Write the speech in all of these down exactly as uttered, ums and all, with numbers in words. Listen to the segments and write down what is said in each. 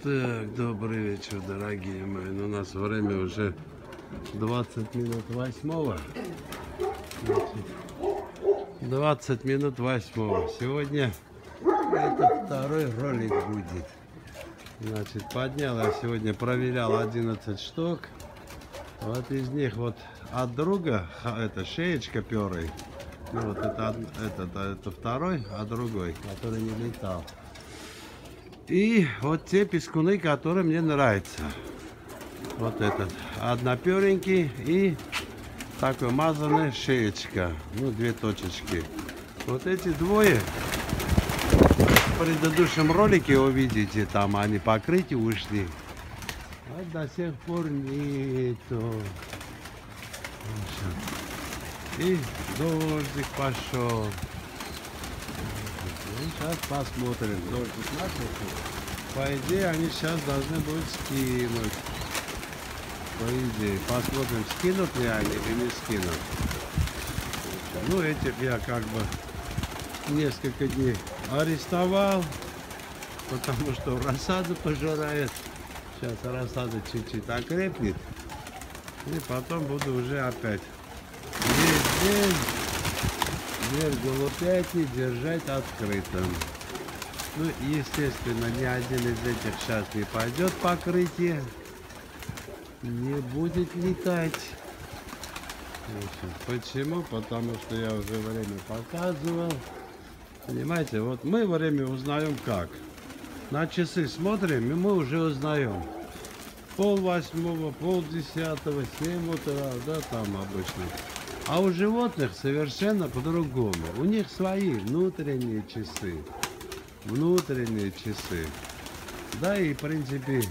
Так, добрый вечер, дорогие мои. Ну, у нас время уже двадцать минут восьмого. двадцать минут восьмого. Сегодня это второй ролик будет. Значит, поднял я сегодня, проверял одиннадцать штук. Вот из них вот от друга, это шеечка перый. Ну, вот это, это, это второй, а другой, который не летал. И вот те пескуны, которые мне нравятся. Вот этот одноперенький и такой мазанный шеечка. Ну, две точечки. Вот эти двое в предыдущем ролике увидите, там они покрытие ушли. А до сих пор нету. И дождик пошел. Сейчас посмотрим. Дождик начался. По идее, они сейчас должны будут скинуть. По идее. Посмотрим, скинут ли они или не скинут. Ну, этих я как бы несколько дней арестовал. Потому что рассаду пожирает. Сейчас рассада чуть-чуть окрепнет. И потом буду уже опять весь день дверь голубятни держать открытым. Ну, естественно, ни один из этих сейчас не пойдет покрытие. Не будет летать. Почему? Потому что я уже время показывал. Понимаете, вот мы время узнаем как. На часы смотрим, и мы уже узнаем. Пол восьмого, пол десятого, семь утра, да, там обычно. А у животных совершенно по-другому. У них свои внутренние часы. Внутренние часы. Да, и в принципе,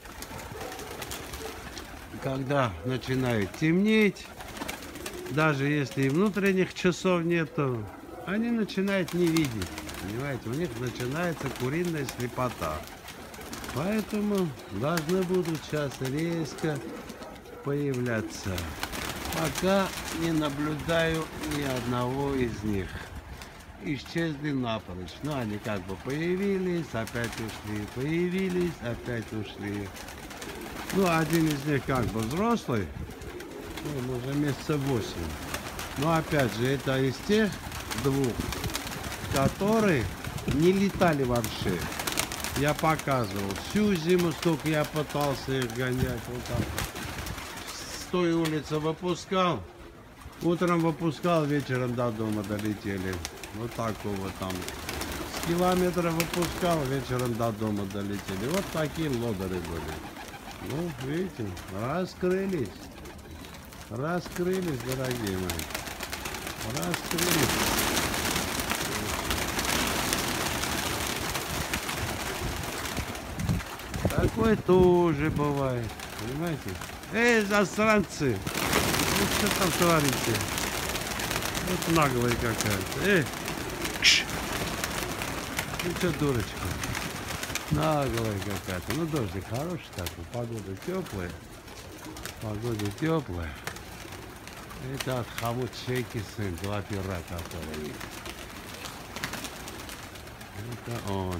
когда начинает темнеть, даже если и внутренних часов нету, они начинают не видеть. Понимаете, у них начинается куриная слепота. Поэтому должны будут сейчас резко появляться. Пока не наблюдаю ни одного из них. Исчезли напрочь. Ну, они как бы появились, опять ушли. Появились, опять ушли. Ну, один из них как бы взрослый. Он уже месяца восемь. Но опять же, это из тех двух, которые не летали вообще. Я показывал. Всю зиму столько я пытался их гонять. Вот так. С той улицы выпускал. Утром выпускал, вечером до дома долетели. Вот такого там. С километра выпускал, вечером до дома долетели. Вот такие лодыры были. Ну, видите, раскрылись. Раскрылись, дорогие мои. Раскрылись. Такое тоже бывает, понимаете? Эй, засранцы! Ну что там творите? Вот наглая какая-то. Эй! Кш! Ну что, дурочка? Наглая какая-то. Ну дождик хороший такой, погода теплая. Погода теплая. Это от хомут-шейки сын, два пера, которые есть. Это он.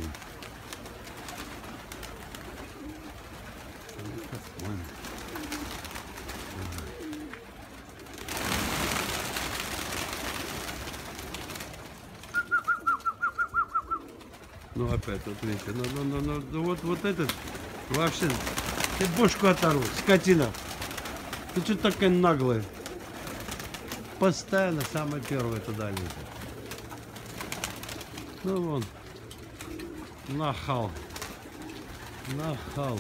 Ну опять, вот видите, ну, ну, ну, ну, ну вот, вот этот вообще, ты бошку оторву, скотина. Ты что такая наглая? Постоянно самое первое туда лезет. Ну вон, нахал, нахал.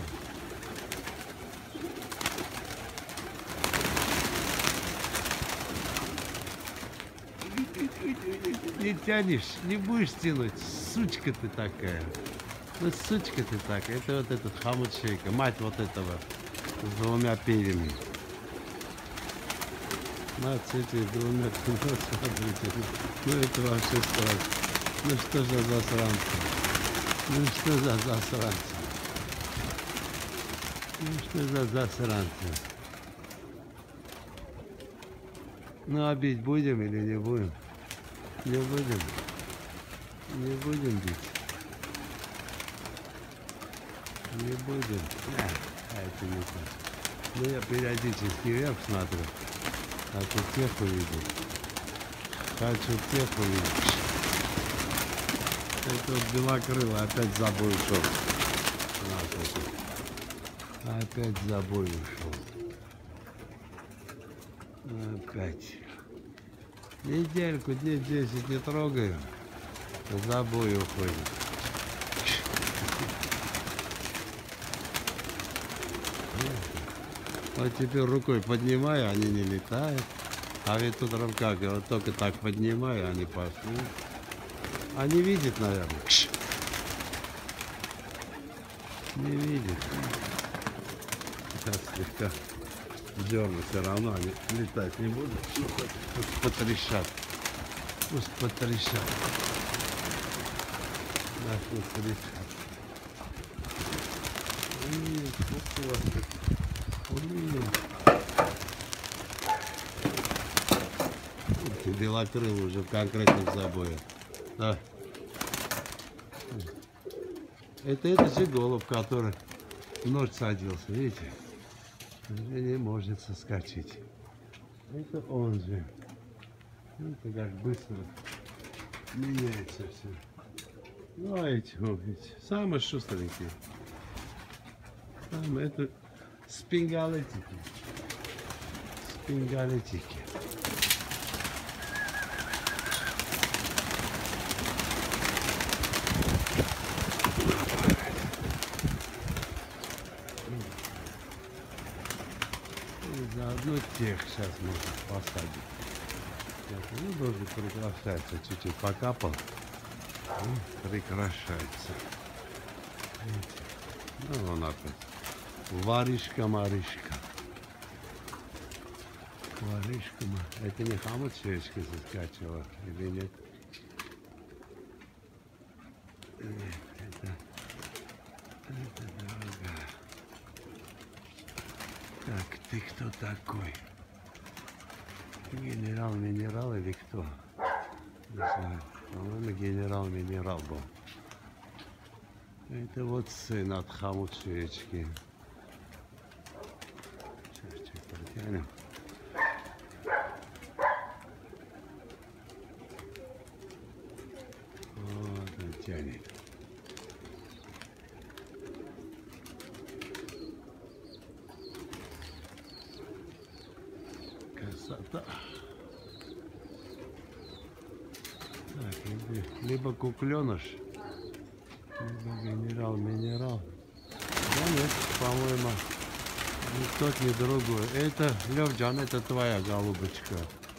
Не тянешь, не будешь тянуть, сучка ты такая. Ну, сучка ты такая. Это вот этот хомут-шейка, мать вот этого с двумя перьями. Мать с этими двумя, ну, смотрите, ну это вообще страшно. Ну что за засранцы? Ну что за засранцы? Ну что за засранцы? Ну, а бить будем или не будем? Не будем. Не будем бить. Не будем. А, это не так. Ну, я периодически вверх смотрю. А то тех увидеть. Хочу тех увидеть. Это вот белокрылый опять за бой ушел. Опять за бой ушел. Опять. Недельку, дней десять не трогаю. За бой уходит. Вот теперь рукой поднимаю, они не летают. А ведь тут как, я вот только так поднимаю, они пошли. Они видят, наверное. Не видят. Сейчас слегка дерну, все равно они летать не будут. Ну, пусть потрещат. Пусть потрещат. Да, пусть потрещат. Ой, сколько белокрылый уже в конкретных забоях. Да. Это это же голубь, который в ночь садился, видите? Уже не может соскочить. Это он же. Это как быстро меняется все. Ну а эти, видите, самые шустренькие. Там это спингалетики. Спингалетики. И заодно тех сейчас можно посадить. Ну, должен прекращаться. Чуть-чуть покапал. И прекращается. Видите? Ну, он опять. Варишка, Маришка. Варишка, Маришка. Это не хомут свечка заскачивала или нет? Нет, это... Это дорога. Так, ты кто такой? Генерал-минерал или кто? Не знаю. По-моему, генерал-минерал был. Это вот сын от хомут-свечки. Сейчас чуть протянем. Вот он тянет. Красота. Так, либо, либо кукленыш. Генерал-минерал. Да нет, по-моему, ни тот, ни другой. Это, Левджан, это твоя голубочка.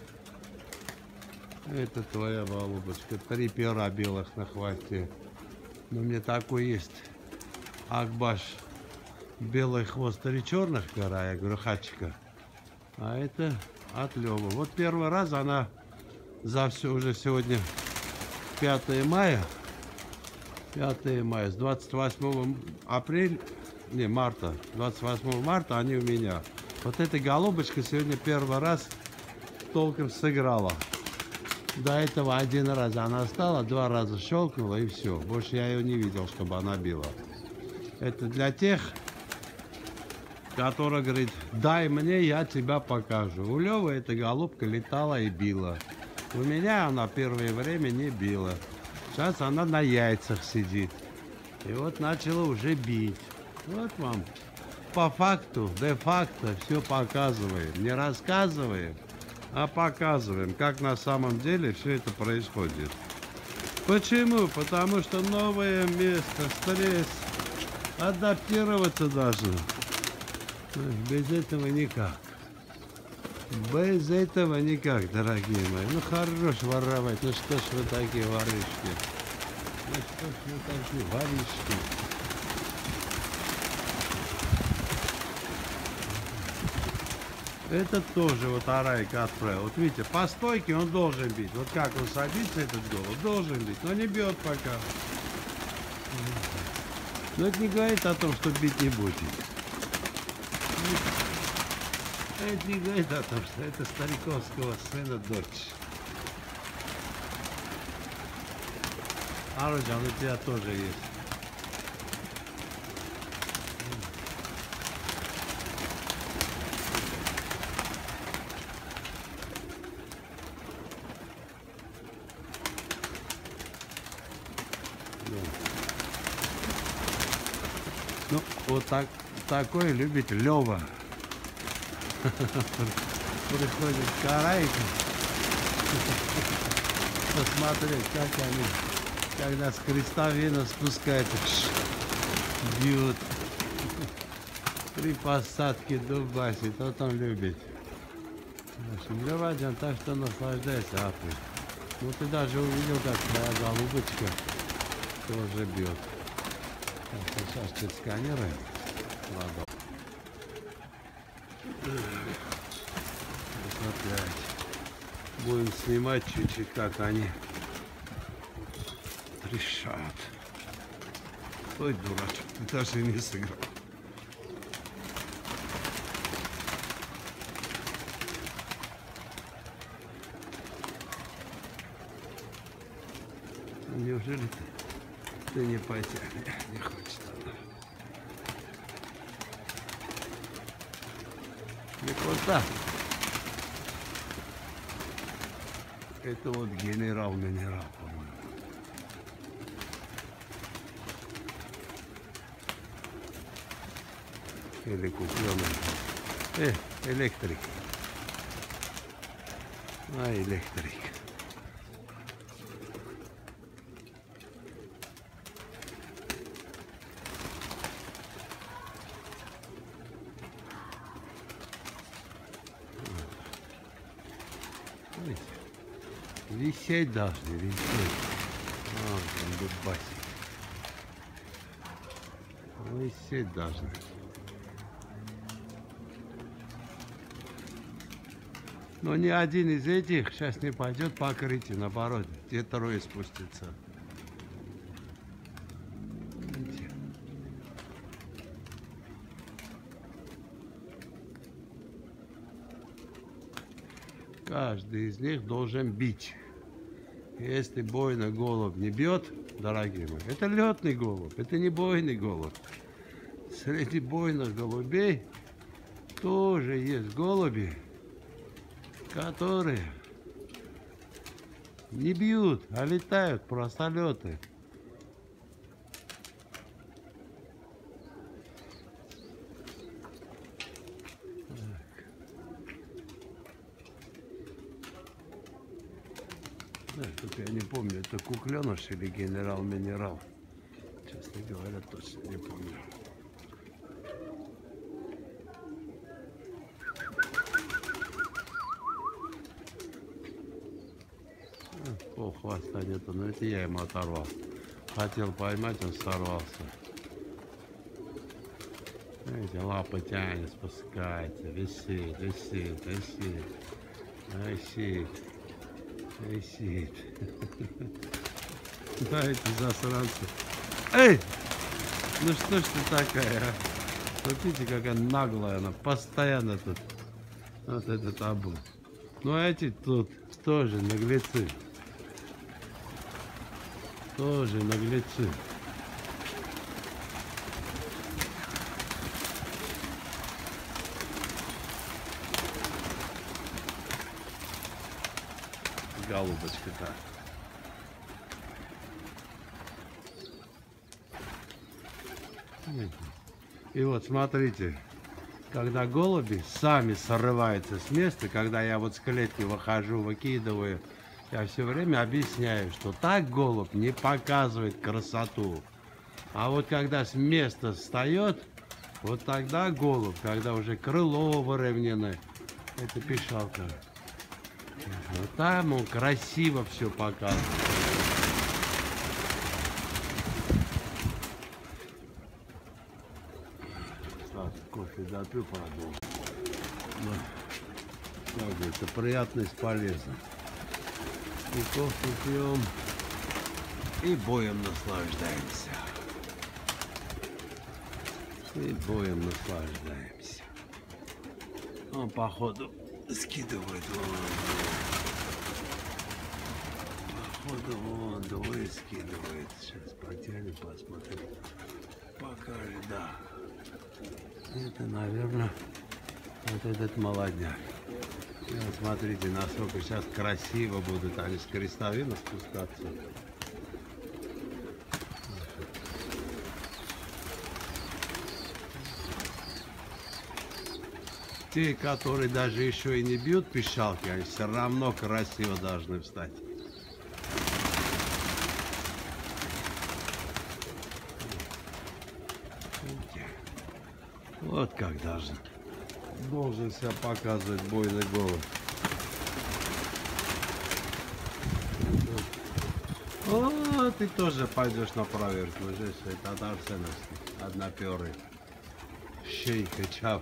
Это твоя голубочка. Три пера белых на хвосте. Но мне такой есть. Акбаш. Белый хвост, три черных пера. Я говорю, хачка. А это от Лёвы. Вот первый раз она за все уже сегодня пятое мая. пятое мая, с двадцать восьмого апреля, не, марта, двадцать восьмого марта они у меня. Вот эта голубочка сегодня первый раз толком сыграла. До этого один раз она стала, два раза щелкнула и все. Больше я ее не видел, чтобы она била. Это для тех, которые говорят, дай мне, я тебя покажу. У Лёвы эта голубка летала и била. У меня она первое время не била. Сейчас она на яйцах сидит. И вот начала уже бить. Вот вам по факту, де-факто все показываем. Не рассказываем, а показываем, как на самом деле все это происходит. Почему? Потому что новое место, стресс. Адаптироваться должно. Без этого никак. Без этого никак, дорогие мои. Ну, хорош воровать. Ну, что ж вы такие воришки? Ну, что ж вы такие воришки? Это тоже вот Арайка отправил. Вот видите, по стойке он должен бить. Вот как он садится, этот голубь, должен бить. Но не бьет пока. Но это не говорит о том, что бить не будет. Это не говорит о том, что это стариковского сына дочь. Аружан, у тебя тоже есть. Ну, вот так, такой любит Лёва. Приходит карайка посмотреть, как они, когда с крестовина спускаются, бьют. При посадке дубасит, вот он любит. В общем, Лёва, так что наслаждайся, Апы. Ну ты даже увидел, как твоя голубочка тоже бьет. Так, сейчас чуть сканируем. Ладно. Опять. Будем снимать чуть-чуть, как они трещат. Ой, дурачок, ты даже не сыграл. Неужели ты, ты не потянешь? Не хочет она. Лепота. Это вот генерал-минерал, по-моему. Или купленный. Э, электрик. А, электрик. Висеть должны, висеть. Вот он дубасик. Висеть должны. Но ни один из этих сейчас не пойдет по крытию, наоборот, те трое спустятся. Видите? Каждый из них должен бить. Если бойный голубь не бьет, дорогие мои, это летный голубь, это не бойный голубь. Среди бойных голубей тоже есть голуби, которые не бьют, а летают, просто леты. Да, тут я не помню, это кукленыш или генерал-минерал. Честно говоря, точно не помню. О, хвоста нету, но это я ему оторвал. Хотел поймать, он сорвался. Видите, лапа тянет, спускается, висит, висит, висит, висит. Висит. Да, эти засранцы. Эй! Ну что ж ты такая, а? Смотрите, какая наглая она. Постоянно тут. Вот этот абу. Ну а эти тут тоже наглецы. Тоже наглецы. Голубочка-то. И вот смотрите, когда голуби сами срываются с места, когда я вот с клетки выхожу, выкидываю, я все время объясняю, что так голубь не показывает красоту. А вот когда с места встает, вот тогда голубь, когда уже крыло выровнено, это пищалка. Вот там он красиво все показывает. Ладно, кофе допью, продолжим. Ну, это приятность полезна. И кофе пьем, и боем наслаждаемся. И боем наслаждаемся. Он, походу, скидывает вон. Походу, вон двое скидывает. Сейчас потянем, посмотрим. Покажет, да. Это, наверное, вот этот молодняк. И вот смотрите, насколько сейчас красиво будут они с крестовины спускаться. Те, которые даже еще и не бьют пищалки, они все равно красиво должны встать. Вот как должен. Должен себя показывать бойный голубь. О, ты тоже пойдешь на проверку. Здесь это Арсеновский, одноперый. Щейка, чап.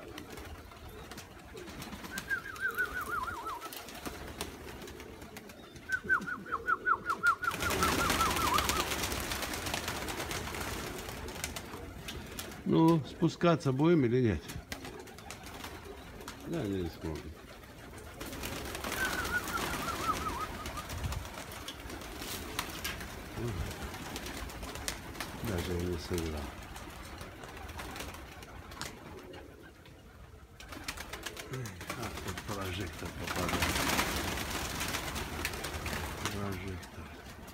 Ну, спускаться будем или нет? Да, не смогу. Даже я не сыграл. А, тут прожектор попадает. Прожектор.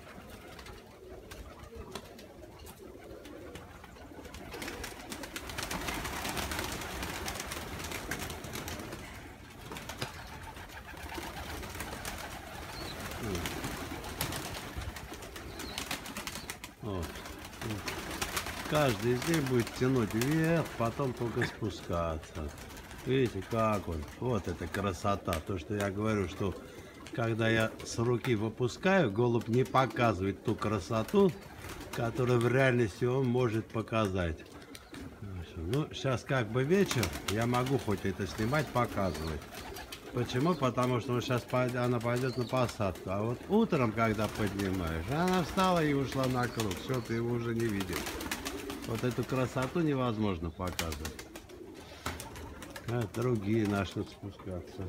Вот. Каждый из них будет тянуть вверх, потом только спускаться. Видите, как он? Вот это красота. То, что я говорю, что когда я с руки выпускаю, голубь не показывает ту красоту, которую в реальности он может показать. Ну, сейчас как бы вечер, я могу хоть это снимать, показывать. Почему? Потому что он сейчас пойдет, она пойдет на посадку. А вот утром, когда поднимаешь, она встала и ушла на круг. Все, ты его уже не видишь. Вот эту красоту невозможно показывать. А другие начнут спускаться.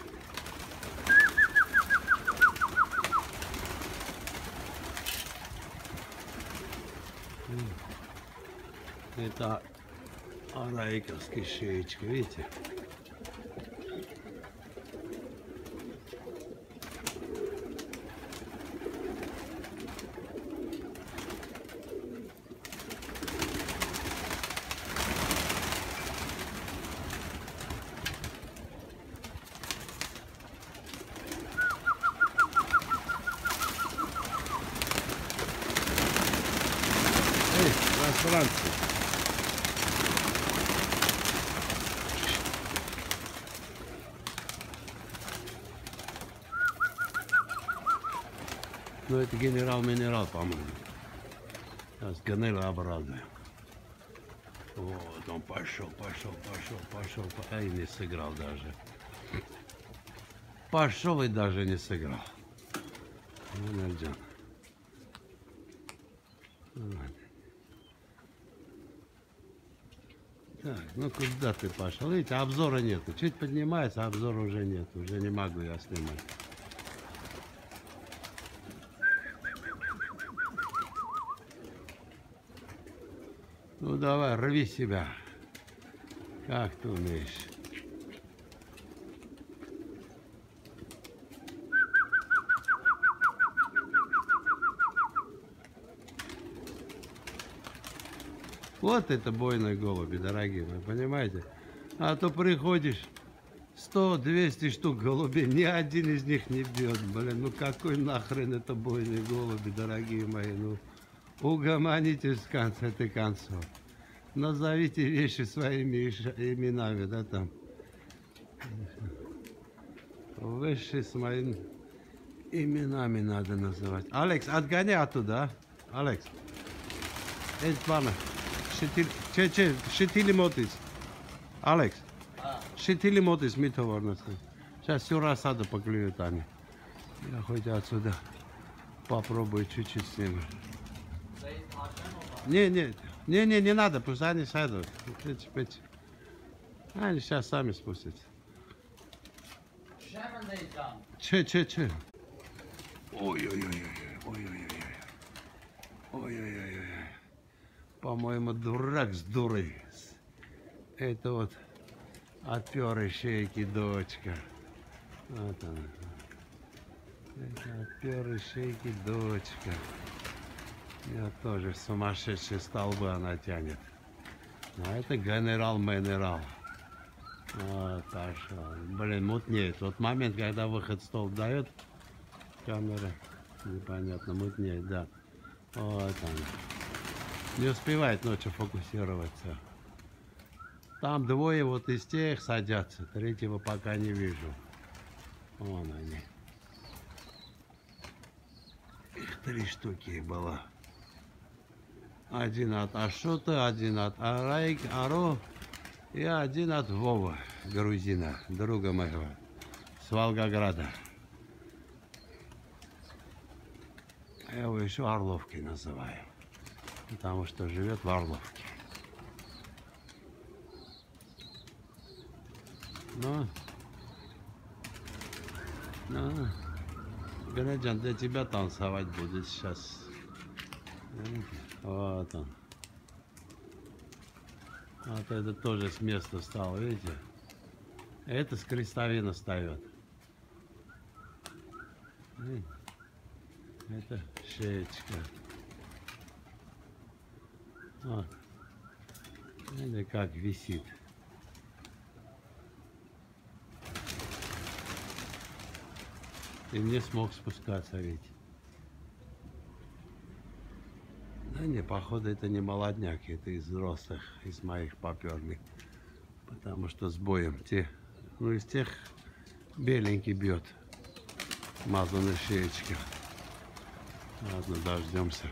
Это арайковский шеечка, видите? Эй, иностранцы! Ну, это генерал-минерал, по-моему. Сейчас Ганела обрадуем. Вот он пошел, пошел, пошел, пошел. А и не сыграл даже. Пошел и даже не сыграл. Ну, найдем. Так, ну куда ты пошел? Видите, обзора нету. Чуть поднимается, обзора уже нет. Уже не могу я снимать. Ну давай, рви себя. Как ты умеешь? Вот это бойные голуби, дорогие мои, понимаете? А то приходишь, сто-двести штук голубей, ни один из них не бьет. Блин, ну какой нахрен это бойные голуби, дорогие мои? Ну, угомонитесь в конце концов. Назовите вещи своими именами, да, там. Вещи своими именами надо называть. Алекс, отгоняй оттуда, а? Алекс. Это плана. Че, че, шитили мотис. Алекс. Шитили мотис, митоварно. Сейчас всю рассаду поклюют они. Я хоть отсюда попробую чуть-чуть снимать. Не, не, не, не, не надо, пусть они сядут. Они сейчас сами спустятся. Че, че, че. Ой-ой-ой, ой-ой-ой. Ой-ой-ой. По-моему, дурак с дурой. Это вот отперы шейки дочка. Вот она. Это отперы шейки дочка. Я тоже сумасшедшие столбы она тянет. А это генерал-минерал. Вот, пошел. Блин, мутнеет. Вот момент, когда выход столб дает, камера непонятно, мутнеет, да. Вот он. Не успевает ночью фокусироваться. Там двое вот из тех садятся, третьего пока не вижу. Вон они. Их три штуки было. Один от Ашота, один от Арайк, Аро и один от Вова, грузина, друга моего, с Волгограда. Я его еще Орловкой называю, потому что живет в Орловке. Ну, ну, Граджан, для тебя танцевать будет сейчас. Вот он. Вот это тоже с места встал, видите? Это с крестовина встает. Это шеечка. Вот. Видите, как висит. И не смог спускаться, ведь. Да не, походу это не молодняк, это из взрослых, из моих поперли. Потому что с боем те, ну из тех беленький бьет, мазанный шеечка. Ладно, дождемся.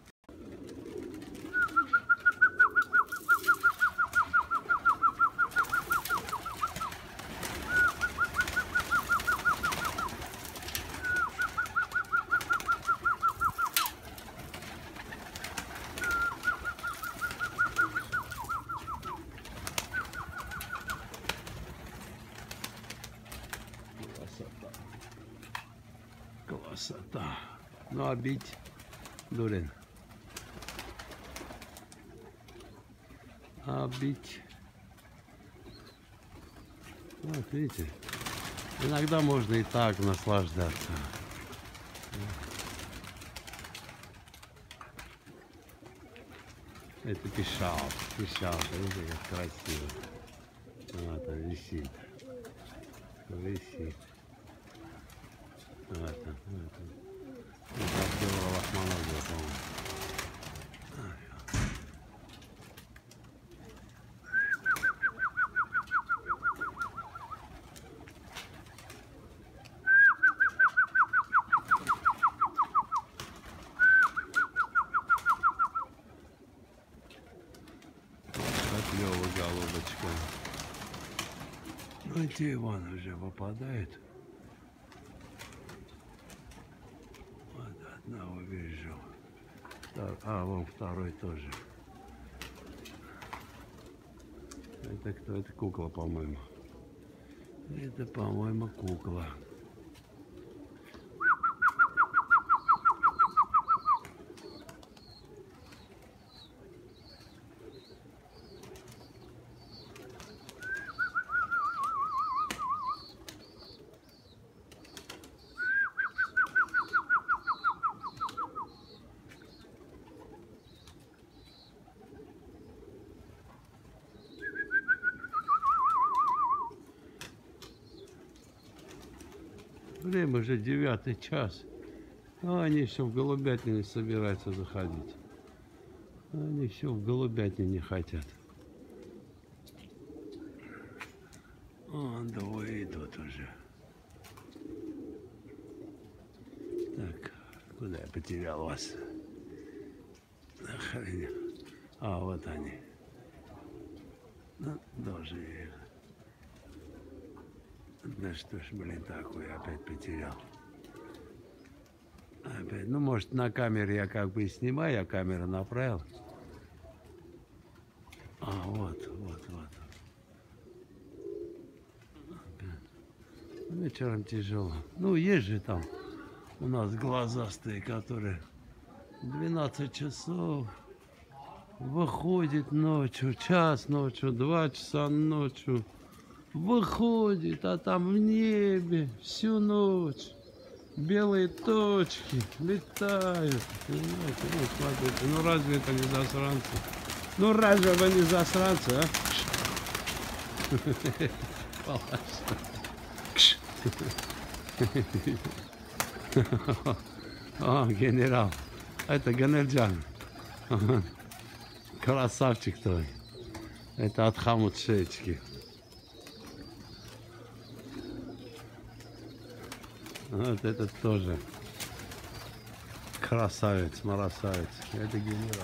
Красота. Ну, а бить дурен. А бить. Вот, видите. Иногда можно и так наслаждаться. Это пищал. Пищал. Видите, как красиво. Вот он висит. Висит. Вот он, вот он. Это Абдулла Лахманова, по-моему. Клёво, голубочка. Ну, те вон уже попадает. Одного вижу. А, вон второй тоже. Это кто? Это кукла, по-моему. Это, по-моему, кукла. Время уже девятый час. А они все в голубятню собираются заходить. Они все в голубятню не хотят. Вон двое идут уже. Так, куда я потерял вас? Охренеть. А, вот они. Ну, должен я. Да что ж, блин, такое, опять потерял. Опять, ну, может, на камере я как бы и снимаю, я камеру направил. А, вот, вот, вот. Опять. Вечером тяжело. Ну, есть же там у нас глазастые, которые двенадцать часов выходит ночью, час ночью, два часа ночью. Выходит, а там в небе всю ночь белые точки летают. Понимаете? Ну, смотрите, ну разве это не засранцы? Ну разве вы не засранцы, а? О, генерал. Это Ганерджан. Красавчик твой. Это от Хамут-Шеечки. Вот этот тоже. Красавец, марасавец. Это генерал.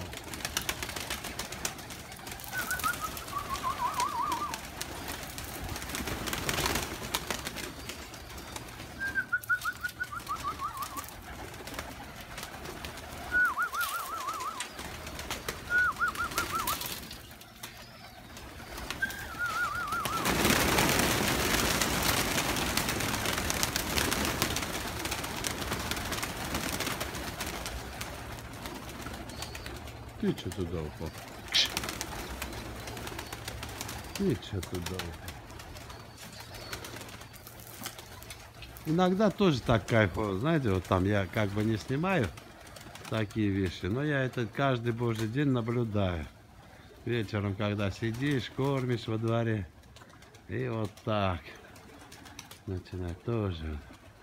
Ты что туда упал? Ты что туда упал? Иногда тоже так кайфово, знаете, вот там я как бы не снимаю такие вещи, но я это каждый божий день наблюдаю. Вечером, когда сидишь, кормишь во дворе, и вот так начинать тоже.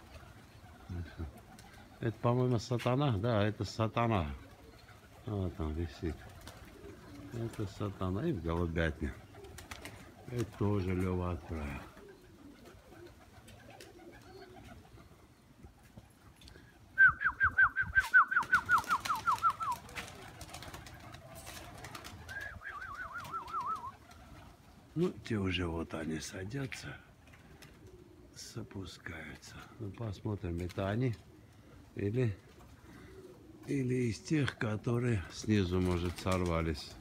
Это, по-моему, сатана, да, это сатана. Вот он висит. Это сатана. И в голубятне. Это тоже Лёва отправил. Ну, те уже вот они садятся, запускаются. Ну, посмотрим, это они или... Или из тех, которые снизу, может, сорвались.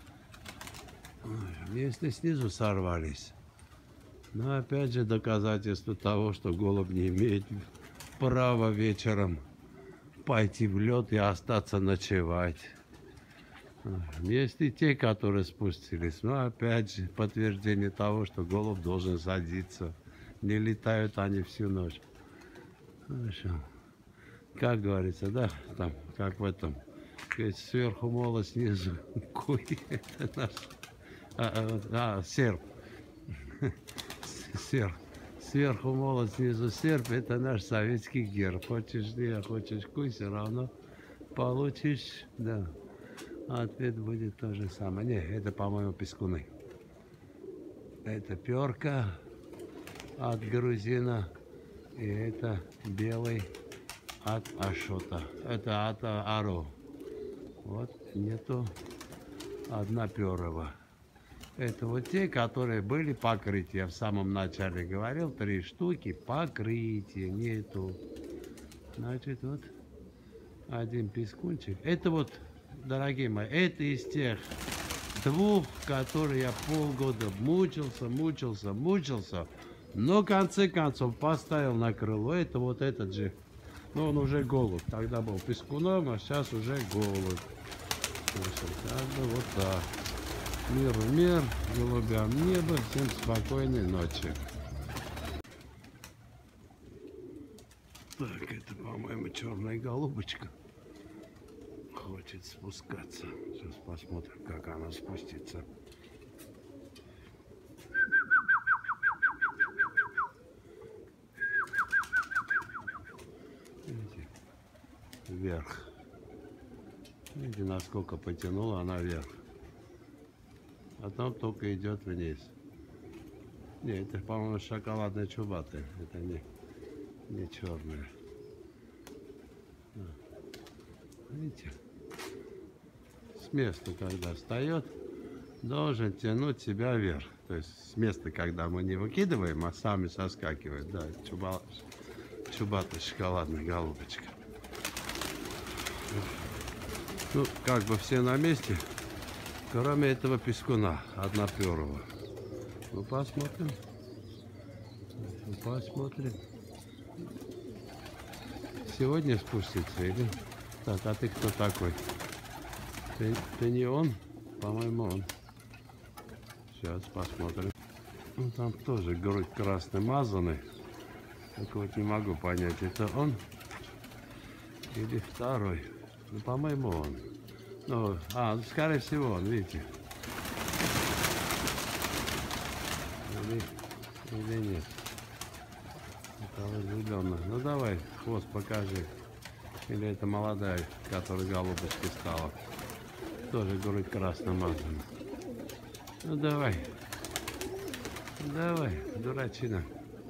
Если снизу сорвались, но опять же доказательство того, что голубь не имеет права вечером пойти в лед и остаться ночевать. Есть и те, которые спустились, но опять же подтверждение того, что голубь должен садиться. Не летают они всю ночь. Хорошо. Как говорится, да, там, как в этом, сверху мола, снизу куй, это наш, а, а, серп, серп, сверху мола, снизу серп, это наш советский герб, хочешь не, а хочешь куй, все равно получишь, да, ответ будет то же самое. Не, это, по-моему, пескуны, это перка от грузина, и это белый от Ашота. Это от Аро. Вот нету одноперого. Это вот те, которые были покрытия. Я в самом начале говорил, три штуки покрытия нету. Значит, вот один пескунчик. Это вот, дорогие мои, это из тех двух, которые я полгода мучился, мучился, мучился. Но в конце концов поставил на крыло. Это вот этот же. Но он уже голубь. Тогда был пескуном, а сейчас уже голубь. Как бы вот так. Миру мир, голубям небо. Всем спокойной ночи. Так, это, по-моему, черная голубочка. Хочет спускаться. Сейчас посмотрим, как она спустится. Вверх. Видите, насколько потянула она вверх. А там только идет вниз. Не, это, по-моему, шоколадные чубаты. Это не, не черные. Видите? С места, когда встает, должен тянуть себя вверх. То есть с места, когда мы не выкидываем, а сами соскакивают. Да, чуба, чубатая шоколадная голубочка. Ну, как бы все на месте, кроме этого пескуна, одноперого. Ну, посмотрим. Ну, посмотрим. Сегодня спустится или... Так, а ты кто такой? Ты, ты не он? По-моему, он. Сейчас посмотрим. Ну, там тоже грудь красной мазанной. Так вот не могу понять, это он или второй. Ну, по-моему, он. Ну, а, скорее всего, он, видите. ребенок. Ну давай, хвост покажи. Или это молодая, которая голубочкой стала. Тоже грудь красно мазана. Ну давай. Давай, дурачина.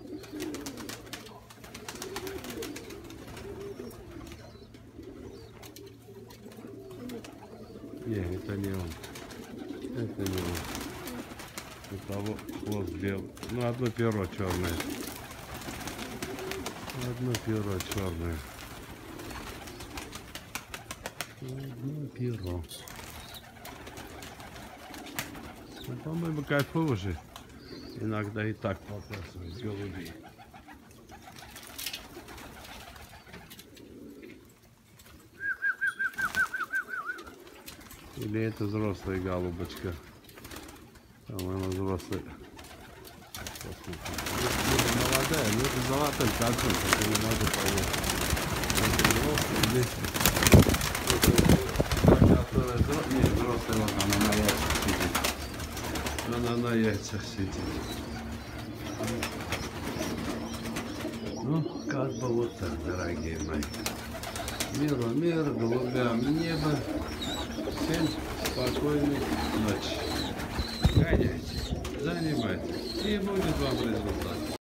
Не, это не он. Это не он. У того хвост белый. Ну, одно перо черное. Одно перо черное. Одно перо. Ну, по-моему, кайфово же. Иногда и так показывают голубей. Или это взрослая голубочка? По-моему, взрослая. Молодая, но это золотой концом, так я не могу понять. Нет, взрослая, вот она на яйцах сидит. Она на яйцах сидит. Ну, как бы вот так, дорогие мои. Миру мир, голубям небо. Всем спокойной ночи. Гоняйте, занимайтесь, и будет вам результат.